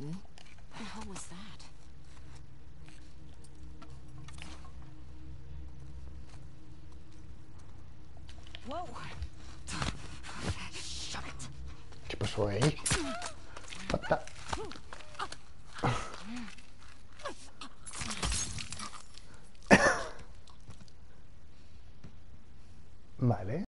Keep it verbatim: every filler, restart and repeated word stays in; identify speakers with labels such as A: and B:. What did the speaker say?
A: What the hell was that? Whoa. Shut it.
B: ¿Qué pasó ahí? Pata. Vale.